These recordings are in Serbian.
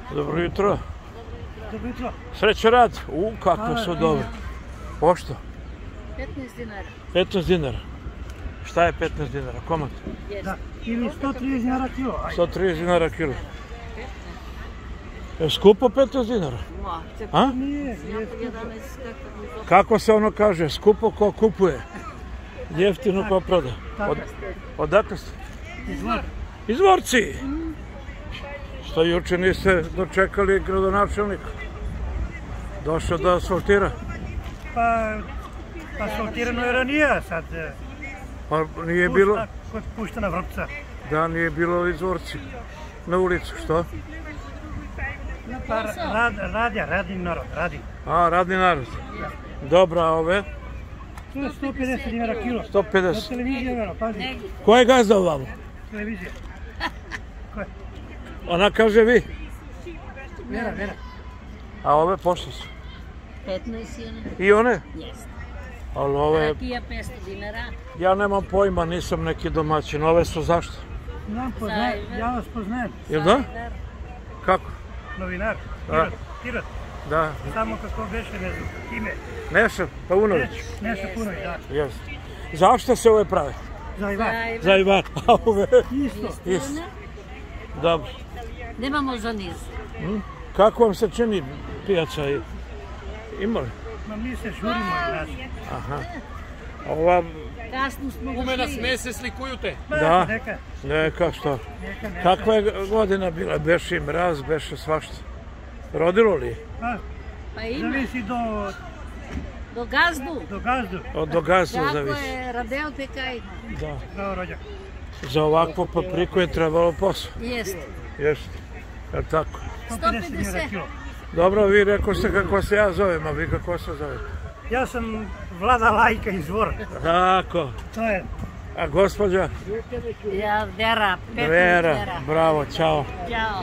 Dobro jutro. Dobro jutro. Sreća rad. Kako su dobro. Pošto? 15 dinara. 15 dinara. Šta je 15 dinara? Komad? Da. Ili 130 dinara kilo. 130 dinara kilo. Je skupo 15 dinara? A? Nije. Kako se ono kaže? Skupo ko kupuje. Jeftino ko proda. Odakle ste? Izvorci! Što juče niste dočekali gradonačelnika? Došao da asfaltira? Pa asfaltirano je ranije, sad Pa nije bilo... kod puštena vrpca. Da, nije bilo izvorci na ulicu, što? Pa radi narod, radi. A, radni narod. Dobra, a ove? To je 150 dinara kilo. 150. Na televiziji, vero, pazi. Ko je gazda ovamo? Televizija. Ko je? Ona kaže vi. Vera. A ove pošto su? 15 I one? Jeste. Ali ove... Rakija 500 dinara. Ja nemam pojma, nisam neki domaćin. Ove su zašto? Ja vas poznajem. Jel da? Kako? Novinar. Pirot. Da. Samo kako beše, ne znam, ime. Neša Paunović. Neša Punović, da. Jeste. Zašto se ove prave? Za Ivar. Za Ivar. A ove? Isto. Dobro. Nemamo za niz. Kako vam se čini pijaca? Ima li? Ma mi se žurimo i nas. Aha. Ova... Kasno smo Ume nas došli. ne se slikujute. Da. Neka. Neka što? Kakva je godina bila? Beše i mraz, beše svašta. Rodilo li je? Pa ima. Zavisi Do gazdu. do gazdu. Do gazda Tako zavisi. je, Radeo Pekaj. Da. Kao rođak. Za ovakvu papriku je trebalo posao. Jeste. Jeste. Je li tako? 150 dinara 150. kilo. Dobro, vi rekao ste kako se ja zovem, a vi kako se zovete? Ja sam Vlada Lajka iz Dvora. Tako. To je. A gospođa? Ja Vera. Petrović Vera. Bravo, čao. Ćao.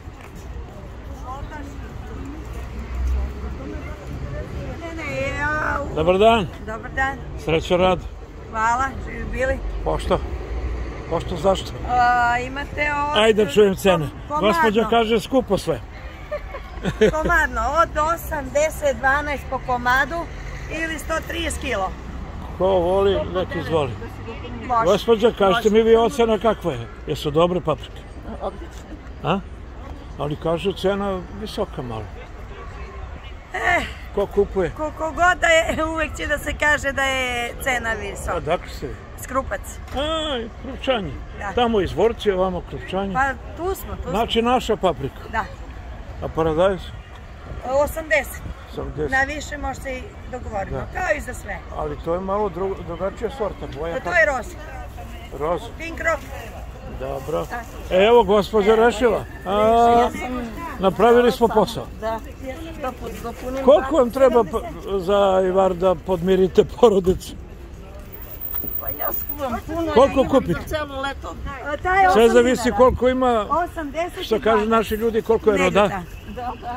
Dobar dan. Dobar dan, Sreća rad. hvala, živi bili. Pošto? Pošto zašto? Imate ovo... Ajde čujem cene. Komadno. Gospođa kaže skupo sve. Komadno, od 8, 10, 12 po komadu ili 130 kilo. Ko voli, nek izvoli. Može. Gospođa, kažete mi vi ocena kakva je? Jesu dobre paprike? Odlično. A? Ali kažu cena visoka malo. Ko kupuje? Koliko god da je, uvek će da se kaže da je cena visoka. Odakle ste vi? Skrupac. Aj, Krupčanje. Da. Tamo izvorci, ovamo Krupčanje. Pa tu smo. Znači naša paprika. Da. A paradajz? 80. 80. Na više može se i dogovorimo, Da. kao i za sve. Ali to je malo drugačija sorta. Boja To je roz. roz. Pink rock. Dobro. Evo, gospođa rešila. Napravili smo posao. Da. Dopunim. Koliko vam treba za Ivar da podmirite porodicu? Pa ja skuvam puno. Koliko kupite? Celo leto. Taj je Sve 8 zavisi dinara. koliko ima, 80 što kažu naši ljudi, koliko je roda. Da.